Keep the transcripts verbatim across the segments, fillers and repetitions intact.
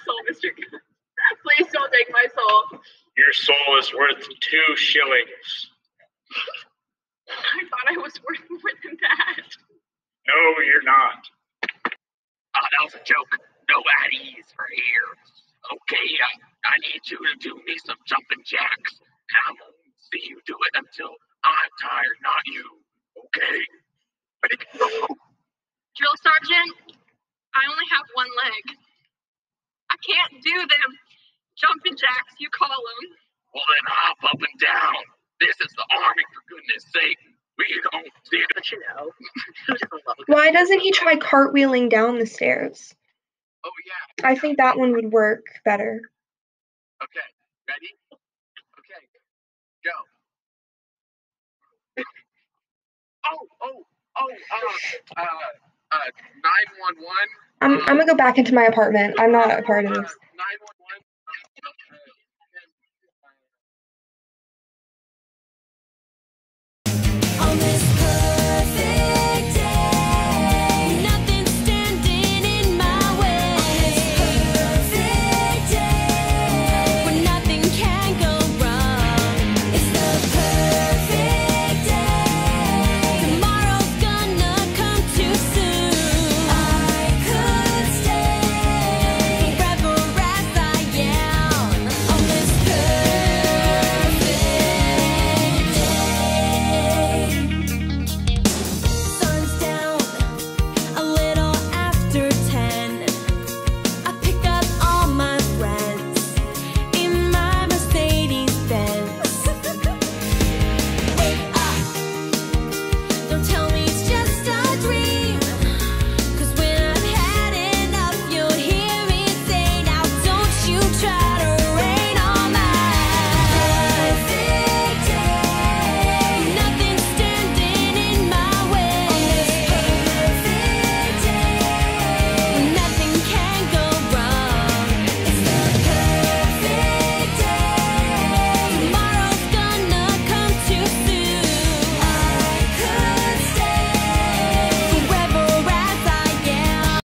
soul, Mister Gunn. Please don't take my soul. Your soul is worth two shillings. I thought I was worth more than that. No, you're not. Oh, that was a joke. No addies for here. Okay, uh, I need you to do me some jumping jacks. And I won't see you do it until I'm tired, not you. Okay? Ready to go? Drill Sergeant, I only have one leg. I can't do them jumping jacks, you call them. Well, then hop up and down. This is the Army, for goodness sake. We don't see it. But you know, who doesn't love a Why doesn't he try cartwheeling down the stairs? Oh, yeah. I think that one would work better. Okay, ready? Okay, go. oh, oh, oh, uh, uh, uh, nine one one. I'm, I'm gonna go back into my apartment. I'm not a part of this. nine one one. On this perfect day, nothing's standing in my way. On this perfect day, when nothing can go wrong. It's the perfect day. Tomorrow's gonna come too soon. I could stay forever as I am. On this perfect day. Sun's down a little after ten. I pick up all my friends in my Mercedes Benz. Wake up, don't tell me it's just a dream. Cause when I've had enough, you'll hear me say, now don't you try to rain on my perfect day. Nothing's standing in my way. Perfect day, when nothing can go wrong. It's the perfect day. Tomorrow's gonna come too soon. I could stay forever as I am.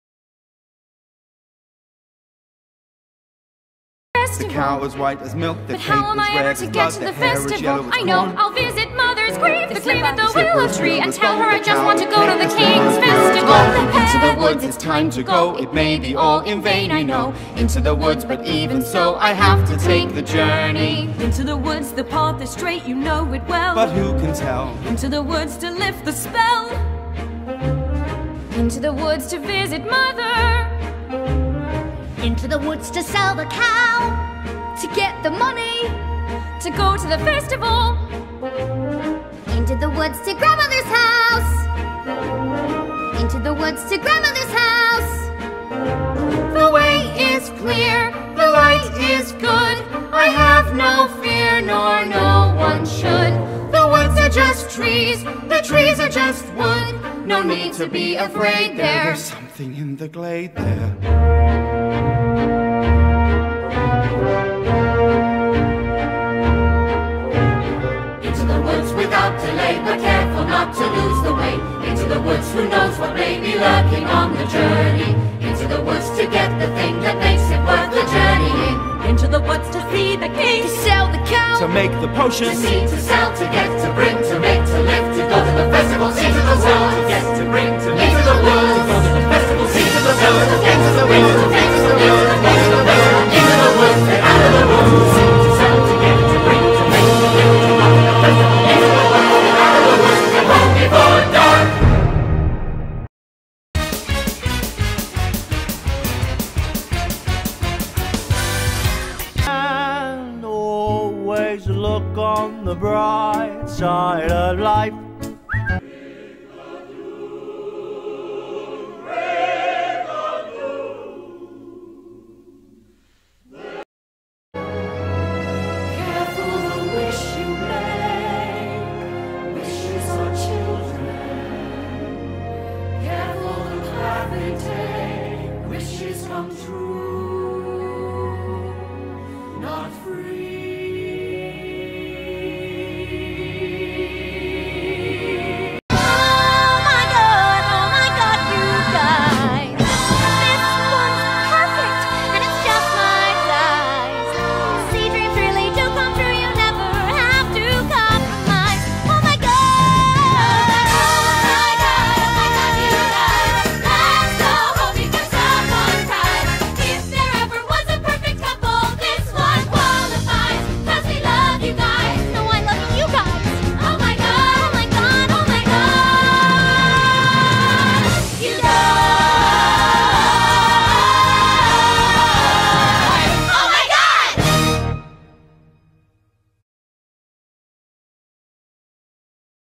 The cow was white as milk, the But cake how am was I red ever as to get blood, to the the hair was festival? yellow as I know, corn. I'll visit Mother's grave, the slave at the Slipper willow was tree, blue and as tell gold, her I the just cow want to go to the was King's red. festival. Into the woods, it's time to go. It may be all in vain, I know. Into the woods, but even so, I have to take the journey. Into the woods, the path is straight, you know it well. But who can tell? Into the woods to lift the spell. Into the woods to visit Mother. Into the woods to sell the cow. To get the money. To go to the festival. Into the woods to grandmother's house. Into the woods to grandmother's house. The way is clear, the light is good. I have no fear, nor no one should. The woods are just trees, the trees are just wood. No need to be afraid there. There's something in the glade there. Into the woods without delay, but careful not to lose the way. Into the woods, who knows what may be lurking on the journey. Into the woods to get the thing that makes it worth the journeying. Into the woods to see the king, to sell the cow, To make the to potion, see, to sell, to get, to bring, to make, to live, to go to the festival, see to the woods, to get, to bring, to make, to the woods, to go to the festival, see to the woods, to get to the woods, to make, to the woods, to go to the festival, into the woods, get out of the woods, to see, to sell, to get, to bring, to make, to live, to go to the festival, into the woods, get out of the woods, get home before dark. And always look on the bright side of life.